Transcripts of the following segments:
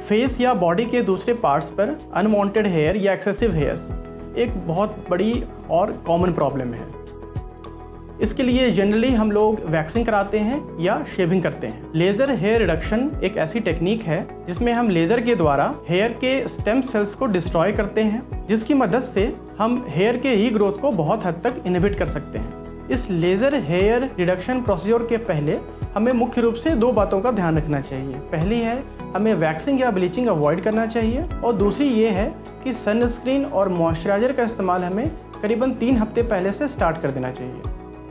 Face या body के दूसरे पार्ट्स पर अनवांटेड हेयर या एक्सेसिव हेयर्स एक बहुत बड़ी और कॉमन प्रॉब्लम है। इसके लिए जनरली हम लोग वैक्सिंग कराते हैं या शेविंग करते हैं। लेज़र हेयर रिडक्शन एक ऐसी टेक्निक है जिसमें हम लेज़र के द्वारा हेयर के स्टेम सेल्स को डिस्ट्रॉय करते हैं, जिसकी मदद से हम हेयर के रीग्रोथ को बहुत हद तक इनहिबिट कर सकते हैं। इस लेज़र हेयर रिडक्शन प्रोसीजर के पहले हमें मुख्य रूप से 2 बातों का ध्यान रखना चाहिए। पहली है हमें वैक्सिंग या ब्लीचिंग अवॉइड करना चाहिए, और दूसरी ये है कि सनस्क्रीन और मॉइस्चराइज़र का इस्तेमाल हमें करीबन 3 हफ्ते पहले से स्टार्ट कर देना चाहिए।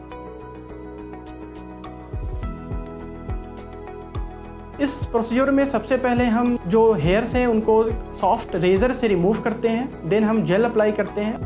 इस प्रोसीजर में सबसे पहले हम जो हेयर्स हैं उनको सॉफ्ट रेजर से रिमूव करते हैं, देन हम जेल अप्लाई करते हैं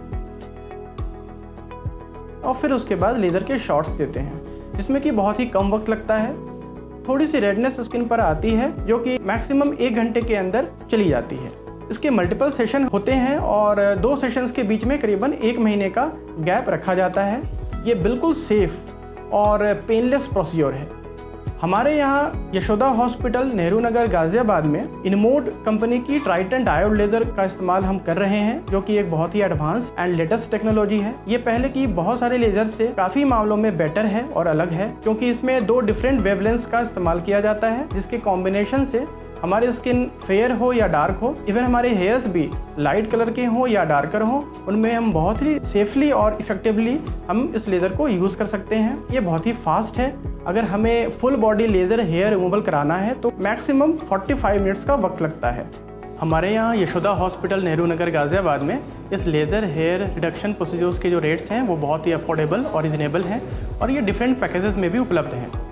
और फिर उसके बाद लेज़र के शॉट्स देते हैं, जिसमें कि बहुत ही कम वक्त लगता है। थोड़ी सी रेडनेस स्किन पर आती है जो कि मैक्सिमम 1 घंटे के अंदर चली जाती है। इसके मल्टीपल सेशन होते हैं और 2 सेशंस के बीच में करीबन 1 महीने का गैप रखा जाता है। ये बिल्कुल सेफ और पेनलेस प्रोसीजर है। हमारे यहाँ यशोदा हॉस्पिटल नेहरू नगर गाजियाबाद में इनमोड कंपनी की ट्राइटेंट डायोड लेज़र का इस्तेमाल हम कर रहे हैं, जो कि एक बहुत ही एडवांस एंड लेटेस्ट टेक्नोलॉजी है। ये पहले की बहुत सारे लेज़र से काफ़ी मामलों में बेटर है और अलग है, क्योंकि इसमें 2 डिफरेंट वेवलेंथ्स का इस्तेमाल किया जाता है, जिसके कॉम्बिनेशन से हमारी स्किन फेयर हो या डार्क हो, इवन हमारे हेयर्स भी लाइट कलर के हों या डार्कर हों, उनमें हम बहुत ही सेफली और इफेक्टिवली हम इस लेज़र को यूज़ कर सकते हैं। ये बहुत ही फास्ट है। अगर हमें full body laser hair removal कराना है तो मैक्सिमम 45 मिनट्स का वक्त लगता है। हमारे यहाँ यशोदा हॉस्पिटल नेहरू नगर गाजियाबाद में इस लेज़र हेयर रिडक्शन प्रोसीजर्स के जो रेट्स हैं वो बहुत ही अफोर्डेबल और रीजनेबल हैं, और ये डिफरेंट पैकेजेस में भी उपलब्ध हैं।